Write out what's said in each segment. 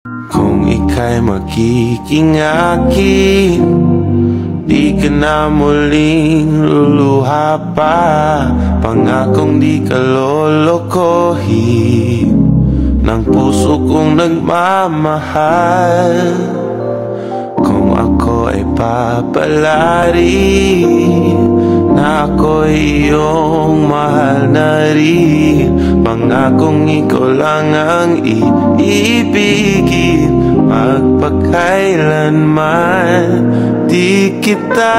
Kung ika'y magiging akin, di ka na muling luluha pa. Pangakong di ka lolokohin ng puso kong nagmamahal. Kung ako ay papalarin na ako'y iyong mahal na rin, pangakong ikaw lang ang iibigin magpakailanman. Di kita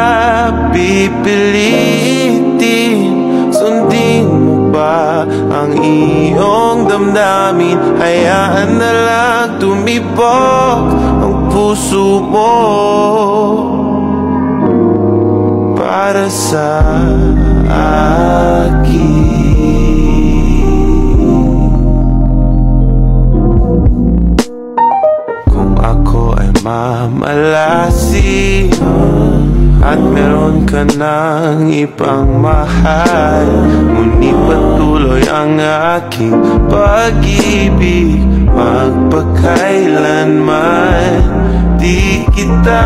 pipilitin, sundin mo ba ang iyong damdamin? Hayaan na lang tumibok ang puso mo para sa akin. Kung ako ay mamalasin at meron ka ng ibang mahal, ngunit patuloy ang aking pag-ibig magpakailanman. Di kita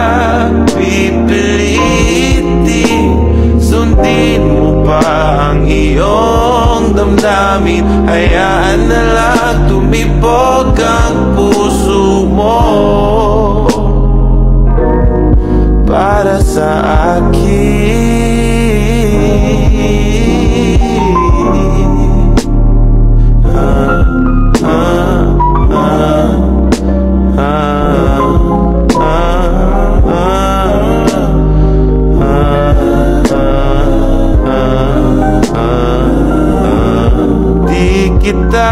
pipilitin, sundin mo pa ang iyong damdamin. Hayaan na lang tumibok ang puso mo para sa akin. Di kita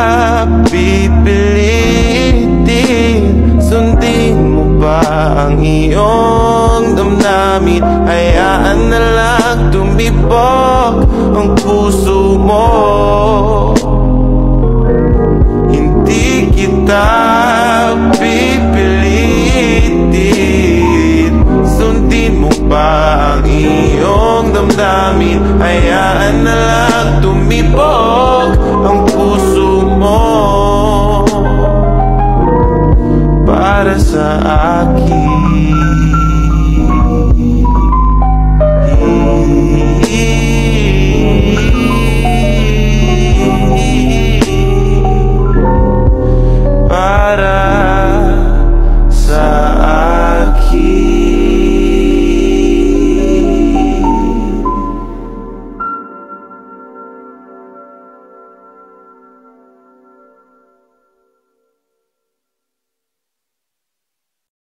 pipilitin, sundin mo ba ang iyong damdamin? Hayaan na lang tumibok ang puso mo. Hindi kita pipilitin, sundin mo ba ang iyong damdamin? Hayaan na lang tumibok ang puso mo para sa akin.